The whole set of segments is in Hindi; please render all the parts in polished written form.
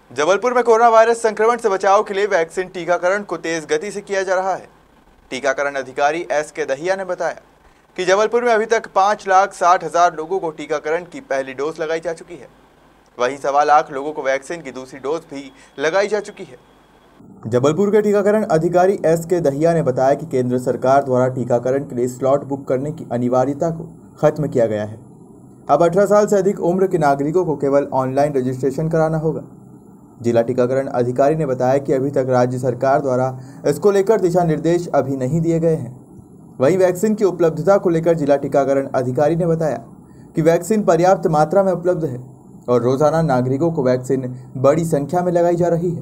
जबलपुर में कोरोना वायरस संक्रमण से बचाव के लिए वैक्सीन टीकाकरण को तेज गति से किया जा रहा है। टीकाकरण अधिकारी S.K. दहिया ने बताया कि जबलपुर में अभी तक 5,60,000 लोगों को टीकाकरण की पहली डोज लगाई जा चुकी है। वहीं 1.25 लाख लोगों को वैक्सीन की दूसरी डोज भी लगाई जा चुकी है। जबलपुर के टीकाकरण अधिकारी S.K. दहिया ने बताया कि केंद्र सरकार द्वारा टीकाकरण के लिए स्लॉट बुक करने की अनिवार्यता को खत्म किया गया है। अब 18 साल से अधिक उम्र के नागरिकों को केवल ऑनलाइन रजिस्ट्रेशन कराना होगा। जिला टीकाकरण अधिकारी ने बताया कि अभी तक राज्य सरकार द्वारा इसको लेकर दिशा निर्देश अभी नहीं दिए गए हैं। वहीं वैक्सीन की उपलब्धता को लेकर जिला टीकाकरण अधिकारी ने बताया कि वैक्सीन पर्याप्त मात्रा में उपलब्ध है और रोजाना नागरिकों को वैक्सीन बड़ी संख्या में लगाई जा रही है।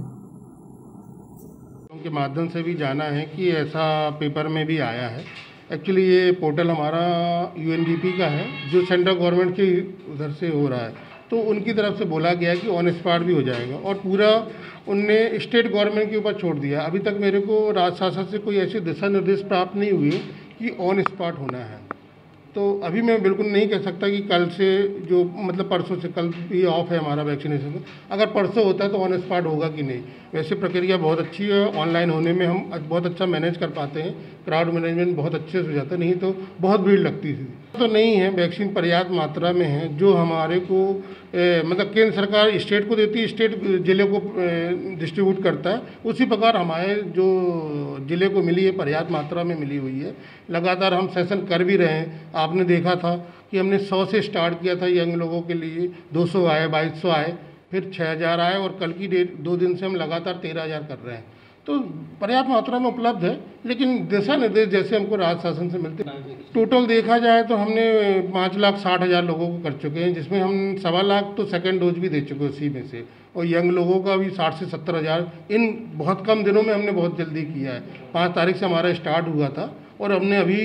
के माध्यम से भी जाना है कि ऐसा पेपर में भी आया है। एक्चुअली ये पोर्टल हमारा UNDP का है, जो सेंट्रल गवर्नमेंट के उधर से हो रहा है, तो उनकी तरफ से बोला गया है कि ऑन स्पॉट भी हो जाएगा और पूरा उनने स्टेट गवर्नमेंट के ऊपर छोड़ दिया। अभी तक मेरे को राज्य शासन से कोई ऐसे दिशा निर्देश प्राप्त नहीं हुए कि ऑन स्पॉट होना है। तो अभी मैं बिल्कुल नहीं कह सकता कि कल से जो मतलब परसों से, कल भी ऑफ है हमारा वैक्सीनेशन। अगर परसों होता है तो ऑन स्पॉट होगा कि नहीं। वैसे प्रक्रिया बहुत अच्छी है, ऑनलाइन होने में हम बहुत अच्छा मैनेज कर पाते हैं, क्राउड मैनेजमेंट बहुत अच्छे से हो जाता है, नहीं तो बहुत भीड़ लगती थी। तो नहीं है, वैक्सीन पर्याप्त मात्रा में है। जो हमारे को मतलब केंद्र सरकार स्टेट को देती है, स्टेट ज़िले को डिस्ट्रीब्यूट करता है, उसी प्रकार हमारे जो ज़िले को मिली है पर्याप्त मात्रा में मिली हुई है। लगातार हम सेशन कर भी रहे हैं। आपने देखा था कि हमने 100 से स्टार्ट किया था यंग लोगों के लिए, 200 आए, 2200 आए, फिर 6,000 आए और कल की डेट 2 दिन से हम लगातार 13,000 कर रहे हैं। तो पर्याप्त मात्रा में उपलब्ध है, लेकिन दिशा निर्देश जैसे हमको राज्य शासन से मिलते हैं। टोटल देखा जाए तो हमने 5,60,000 लोगों को कर चुके हैं, जिसमें हम 1.25 लाख तो सेकेंड डोज भी दे चुके हैं उसी में से, और यंग लोगों का भी 60 से 70,000 इन बहुत कम दिनों में हमने बहुत जल्दी किया है। 5 तारीख से हमारा स्टार्ट हुआ था और हमने अभी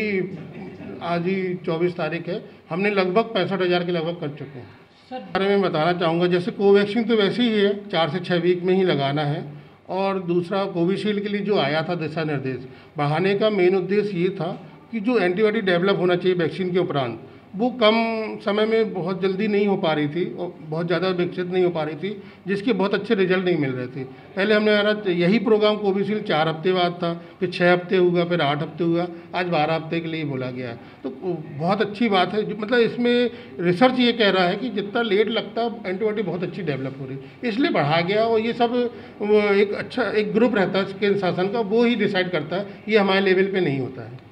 आज ही 24 तारीख है, हमने लगभग 65,000 के लगभग कर चुके हैं। सर बारे में बताना चाहूँगा, जैसे कोवैक्सीन तो वैसे ही है, 4 से 6 वीक में ही लगाना है। और दूसरा कोविशील्ड के लिए जो आया था दिशा निर्देश बढ़ाने का मेन उद्देश्य ये था कि जो एंटीबॉडी डेवलप होना चाहिए वैक्सीन के उपरांत, वो कम समय में बहुत जल्दी नहीं हो पा रही थी और बहुत ज़्यादा विकसित नहीं हो पा रही थी, जिसके बहुत अच्छे रिजल्ट नहीं मिल रहे थे। पहले हमने यही प्रोग्राम कोविशील्ड 4 हफ्ते बाद था, फिर 6 हफ्ते हुआ, फिर 8 हफ्ते हुआ, आज 12 हफ्ते के लिए बोला गया। तो बहुत अच्छी बात है। मतलब इसमें रिसर्च ये कह रहा है कि जितना लेट लगता एंटीबॉडी बहुत अच्छी डेवलप हो रही, इसलिए बढ़ा गया। और ये सब एक अच्छा एक ग्रुप रहता है केंद्र शासन का, वो ही डिसाइड करता है, ये हमारे लेवल पर नहीं होता है।